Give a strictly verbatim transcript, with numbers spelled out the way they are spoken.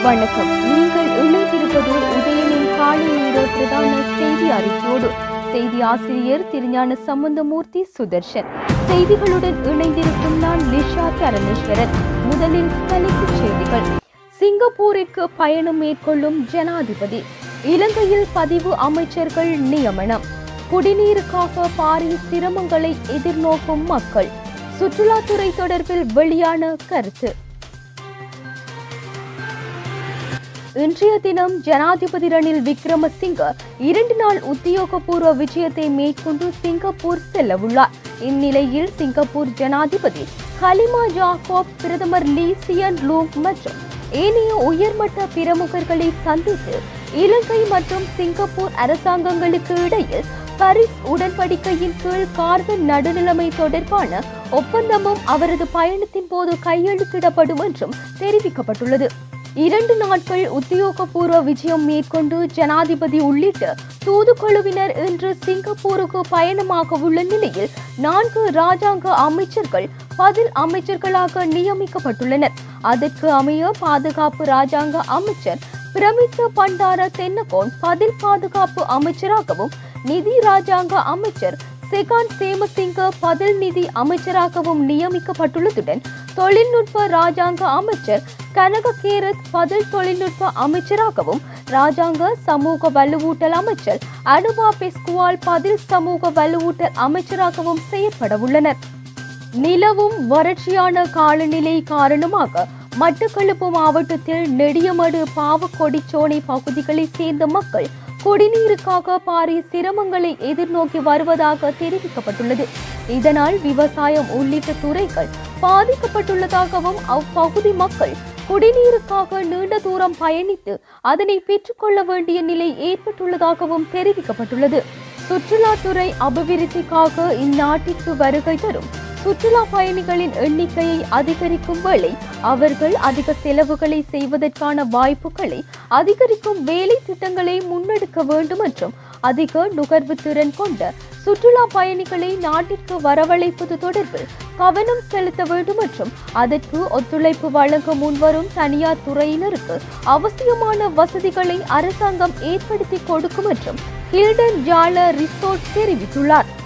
வணக்கம். நீங்கள் இணைந்திருப்பது உதயனின் காலை நேர பிரதான செய்தி அறிக்கையோடு. செய்தி ஆசிரியர் திருஞான சம்பந்தமூர்த்தி சுதர்ஷன். செய்திகளுடன் இணைந்திருக்கும் நான் லிஷா தரணேஸ்வரன். முதலில் தலைப்புச் செய்திகள். சிங்கப்பூருக்கு பயணம் மேற்கொள்ளும் ஜனாதிபதி. இலங்கையில் பதிவு அமைச்சர்கள் நியமனம். குடிநீருக்காக பாரிய சிரமங்களை எதிர்நோக்கும் மக்கள். சுற்றுலாத்துறை தொடர்பில் வெளியான கருத்து. இன்றைய தினம் ஜனாதிபதி ரணில் விக்ரமசிங்க இரண்டு நாள் உத்தியோகபூர்வ விஜயத்தை மேற்கொண்டு சிங்கப்பூர் செல்லவுள்ளார். இந்நிலையில் சிங்கப்பூர் ஜனாதிபதி ஹலிமா ஜாக்கோப், பிரதமர் லீ சியன் லூங் மற்றும் ஏனைய உயர்மட்ட பிரமுகர்களை சந்தித்து இலங்கை மற்றும் சிங்கப்பூர் அரசாங்கங்களுக்கு இடையில் பாரிஸ் உடன்படிக்கையின் கீழ் கார்பன் நடுநிலைமை தொடர்பான ஒப்பந்தமும் அவரது பயணத்தின் போது கையெழுத்திடப்படும் என்றும் தெரிவிக்கப்பட்டுள்ளது. இரண்டு நாட்கள் உத்தியோகபூர்வ விஜயம் மேற்கொண்டு ஜனாதிபதி உள்ளிட்ட தூதுக்குழுவினர் இன்று சிங்கப்பூருக்கு பயணமாக உள்ள நிலையில் நான்கு ராஜாங்க அமைச்சர்கள் பதில் அமைச்சர்களாக நியமிக்கப்பட்டுள்ளனர். அதற்கு அமைய பாதுகாப்பு ராஜாங்க அமைச்சர் பிரமித்த பண்டார தென்னகோன் பதில் பாதுகாப்பு அமைச்சராகவும், நிதி ராஜாங்க அமைச்சர் செகான் சேமசிங்க பதில் நிதி அமைச்சராகவும் நியமிக்கப்பட்டுள்ளதுடன் தொழில்நுட்ப ராஜாங்க அமைச்சர் கனக கேரத் பதில் தொழில்நுட்ப அமைச்சராகவும், ராஜாங்க சமூக வலுவூட்டல் அமைச்சர் அனுபா பெஸ்குவால் பதில் சமூக வலுவூட்டல் அமைச்சராகவும் செயற்பட உள்ளனர். நிலவும் வறட்சியான காலநிலை காரணமாக மட்டக்களப்பு மாவட்டத்தில் நெடியமடு, பாவக்கொடிச்சோனை பகுதிகளை சேர்ந்த மக்கள் குடிநீருக்காக பாரிய சிரமங்களை எதிர்நோக்கி வருவதாக தெரிவிக்கப்பட்டுள்ளது. இதனால் விவசாயம் உள்ளிட்ட துறைகள் பாதிக்கப்பட்டுள்ளதாகவும், அப்பகுதி மக்கள் குடிநீருக்காக நீண்ட தூரம் பயணித்து அதனை பெற்றுக்கொள்ள வேண்டிய நிலை ஏற்பட்டுள்ளதாகவும் தெரிவிக்கப்பட்டுள்ளது. சுற்றுலாத்துறை அபிவிருத்திக்காக இந்நாட்டிற்கு வருகை தரும் சுற்றுலா பயணிகளின் எண்ணிக்கையை அதிகரிக்கும் வேளை அவர்கள் அதிக செலவுகளை செய்வதற்கான வாய்ப்புகளை அதிகரிக்கும் வேலை திட்டங்களை முன்னெடுக்க வேண்டும் என்றும், அதிக நுகர்வு திறன் கொண்ட சுற்றுலா பயணிகளை நாட்டிற்கு வரவழைப்பது தொடர்பில் கவனம் செலுத்த வேண்டும் என்றும், அதற்கு ஒத்துழைப்பு வழங்க முன்வரும் தனியார் துறையினருக்கு அவசியமான வசதிகளை அரசாங்கம் ஏற்படுத்தி கொடுக்கும் என்றும் ஹில்டன் ஜால ரிசோர்ட் தெரிவித்துள்ளார்.